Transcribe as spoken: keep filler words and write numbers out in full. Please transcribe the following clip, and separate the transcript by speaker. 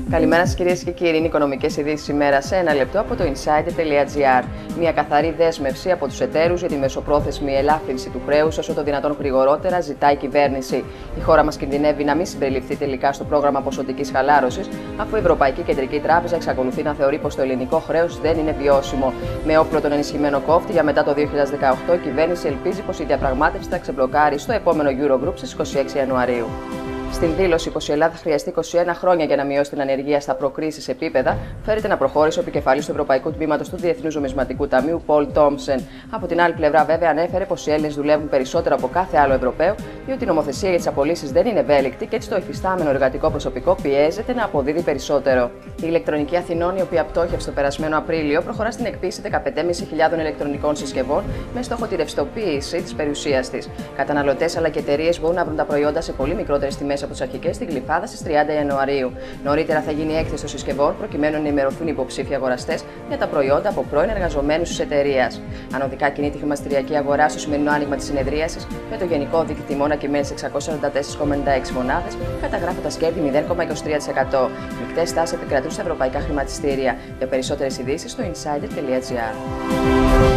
Speaker 1: Καλημέρα σας κυρίες και κύριοι. Είναι οι οικονομικές ειδήσεις ημέρα σε ένα λεπτό από το insider τελεία gr. Μια καθαρή δέσμευση από τους εταίρους για τη μεσοπρόθεσμη ελάφρυνση του χρέους όσο το δυνατόν γρηγορότερα ζητάει η κυβέρνηση. Η χώρα μας κινδυνεύει να μην συμπεριληφθεί τελικά στο πρόγραμμα ποσοτικής χαλάρωσης, αφού η Ευρωπαϊκή Κεντρική Τράπεζα εξακολουθεί να θεωρεί πως το ελληνικό χρέος δεν είναι βιώσιμο. Με όπλο τον ενισχυμένο κόφτη για μετά το δύο χιλιάδες δεκαοκτώ, η κυβέρνηση ελπίζει πως η διαπραγμάτευση θα ξεμπλοκάρει στο επόμενο Eurogroup στις είκοσι έξι Ιανουαρίου. Στην δήλωση πως η Ελλάδα θα χρειαστεί είκοσι ένα χρόνια για να μειώσει την ανεργία στα προκρίσεις επίπεδα, φέρεται να προχώρησε ο επικεφαλής του Ευρωπαϊκού Τμήματος του Διεθνούς Νομισματικού Ταμείου, Πολ Τόμψεν. Από την άλλη πλευρά, βέβαια, ανέφερε πως οι Έλληνες δουλεύουν περισσότερο από κάθε άλλο Ευρωπαίο, διότι η νομοθεσία για τις απολύσεις δεν είναι ευέλικτη και έτσι το υφιστάμενο εργατικό προσωπικό πιέζεται να αποδίδει περισσότερο. Η ηλεκτρονική Αθηνών, η οποία πτώχευσε το περασμένο Απρίλιο, προχωρά στην εκποίηση δεκαπέντε χιλιάδες πεντακόσιων ηλεκτρονικών συσκευών με στόχο τη ρευστοποίηση της περιουσίας της. Καταναλωτές αλλά και εταιρείες μπορούν να βρουν τα προϊόντα σε πολύ μικρότερες τιμές από τις αρχικές στην Γλυφάδα στις τριάντα Ιανουαρίου. Νωρίτερα θα γίνει έκθεση των συσκευών προκειμένου να ενημερωθούν οι υποψήφοι αγοραστές για τα προϊόντα από πρώην εργαζομένους της εταιρείας. Ανωδικά κινείται η χρηματιστηριακή αγορά στο σημερινό άνοιγμα της συνεδρίασης, με το γενικό δείκτη τιμών να κυμαίνει σε εξακόσιες σαράντα τέσσερα κόμμα ενενήντα έξι μονάδες, καταγράφοντας κέρδη μηδέν κόμμα είκοσι τρία τοις εκατό. Μικτές τάσεις επικρατούν στα ευρωπαϊκά χρηματιστήρια. Για περισσότερες ειδήσεις στο insider τελεία gr.